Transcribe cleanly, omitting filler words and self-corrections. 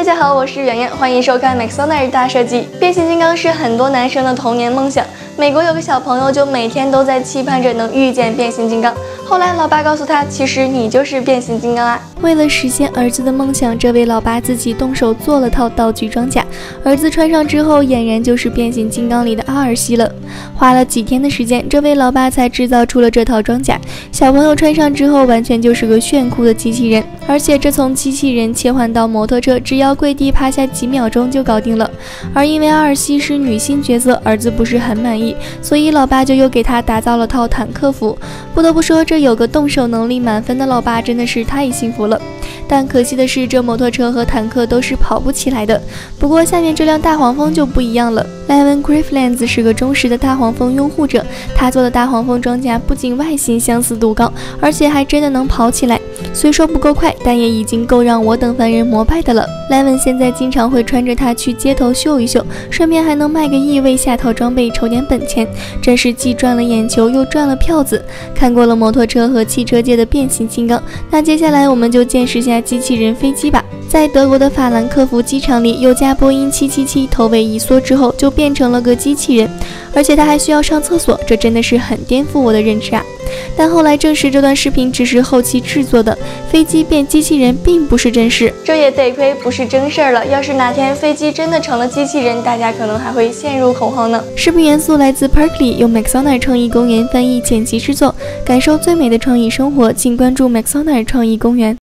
家好，我是圆圆，欢迎收看 Maxonar 大设计。变形金刚是很多男生的童年梦想，美国有个小朋友就每天都在期盼着能遇见变形金刚。后来老爸告诉他，其实你就是变形金刚啊。为了实现儿子的梦想，这位老爸自己动手做了套道具装甲，儿子穿上之后，俨然就是变形金刚里的阿尔西了。花了几天的时间，这位老爸才制造出了这套装甲。小朋友穿上之后，完全就是个炫酷的机器人，而且这从机器人切换到摩托车，只要跪地趴下几秒钟就搞定了。而因为阿尔西是女性角色，儿子不是很满意，所以老爸就又给他打造了套坦克服。不得不说，这有个动手能力满分的老爸真的是太幸福了。但可惜的是，这摩托车和坦克都是跑不起来的。不过下面这辆大黄蜂就不一样了。Levin Grifflands 是个忠实的大黄蜂拥护者，他做的大黄蜂装甲不仅外形相似度高，而且还真的能跑起来。虽说不够快，但也已经够让我等凡人膜拜的了。Levin 现在经常会穿着它去街头秀一秀，顺便还能卖个亿，为下套装备筹点本钱，真是既赚了眼球又赚了票子。看过了摩托车和汽车界的变形金刚，那接下来我们就见识下机器人飞机吧。在德国的法兰克福机场里，有架波音777，头尾一缩之后就变成了个机器人，而且它还需要上厕所，这真的是很颠覆我的认知啊！但后来证实这段视频只是后期制作的，飞机变机器人并不是真事，这也得亏不是真事儿了。要是哪天飞机真的成了机器人，大家可能还会陷入恐慌呢。视频元素来自 Berkeley， 由 Maxonar 创意公园翻译剪辑制作，感受最美的创意生活，请关注 Maxonar 创意公园。